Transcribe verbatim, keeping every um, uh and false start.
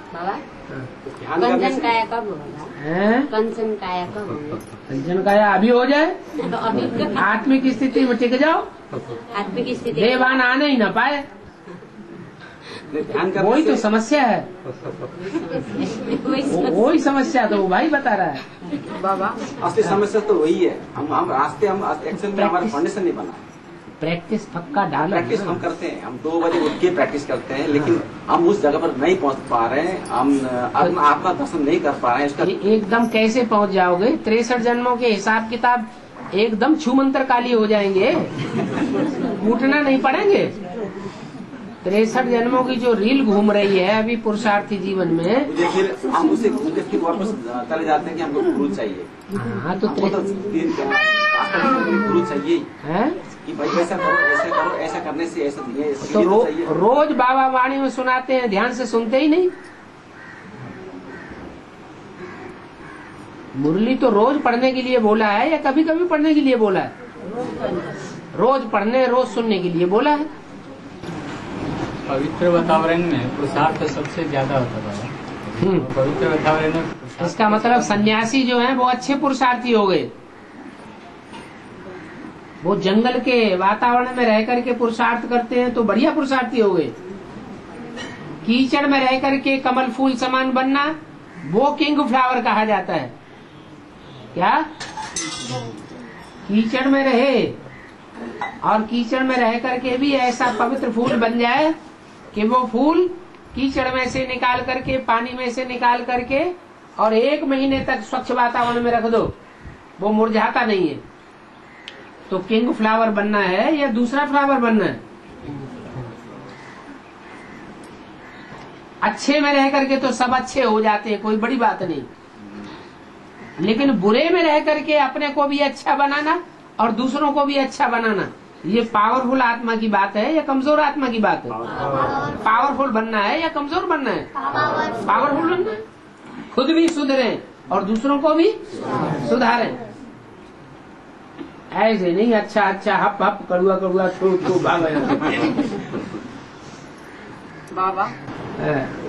बाबा ध्यान करने कंचन से काया कब होगा? हैं? कंचन काया कब होगा? कंचन काया अभी हो जाए, अभी आत्मिक स्थिति में टिक जाओ, आत्मिक स्थिति देवान आने ही न पाए। ध्यान करने वही तो से समस्या है, वो- वही समस्या तो वो भाई बता रहा है। बाबा असली समस्या तो वही है। हम हम रास्ते हम एक्शन में हमारा फाउंडेशन नहीं बना। प्रैक्टिस पक्का डालो। प्रैक्टिस हम करते हैं, हम दो बजे उठ के प्रैक्टिस करते हैं, लेकिन हम उस जगह पर नहीं पहुंच पा रहे हैं, हम अपना आत्मा दर्शन नहीं कर पा रहे हैं। इसका ए- एकदम कैसे पहुंच जाओगे? तिरसठ जन्मों के हिसाब किताब एकदम छूमंतर काली हो जाएंगे, कूटना नहीं पड़ेंगे। तिरसठ जन्मों की जो रील घूम रही है अभी पुरुषार्थी जीवन में, मुझे फिर हम उसे मुझे फिर वापस चले जाते हैं कि हमको गुरु चाहिए। हाँ तो हमको तो दिन का रास्ता गुरु चाहिए है कि भाई ऐसा करो, ऐसा करो, ऐसा करने से ऐसा दिए, तो रो, रोज बाबा वाणी में सुनाते हैं, ध्यान से सुनते ही नहीं। मुरली तो रोज पढ़ने के लिए बोला है या कभी कभी पढ़ने के लिए बोला है? रोज पढ़ने रोज सुनने के लिए बोला है। पवित्र वातावरण में पुरुषार्थ सबसे ज्यादा होता है। हम्म। पवित्र वातावरण में पुरुषार्थ इसका मतलब सन्यासी जो हैं वो अच्छे पुरुषार्थी हो गए। वो जंगल के वातावरण में रह करके पुरुषार्थ करते हैं तो बढ़िया पुरुषार्थी हो गए। कीचड़ में रह करके कमल फूल समान बनना, वो किंग फ्लावर कहा जाता है। क्या कीचड़ में रहे और कीचड़ में रह करके भी ऐसा पवित्र फूल बन जाए कि वो फूल कीचड़ में से निकाल करके, पानी में से निकाल करके और एक महीने तक स्वच्छ वातावरण में रख दो, वो मुरझाता नहीं है। तो किंग फ्लावर बनना है या दूसरा फ्लावर बनना है? अच्छे में रह करके तो सब अच्छे हो जाते हैं, कोई बड़ी बात नहीं, लेकिन बुरे में रह करके अपने को भी अच्छा बनाना और दूसरों को भी अच्छा बनाना, ये पावरफुल आत्मा की बात है या कमजोर आत्मा की बात है? पावरफुल बनना है या कमजोर बनना है? पावरफुल बनना है। खुद भी सुधरें और दूसरों को भी सुधारें। ऐसे नहीं अच्छा अच्छा हप हप कड़ुआ कड़ुआ छो छो भाग बाबा है।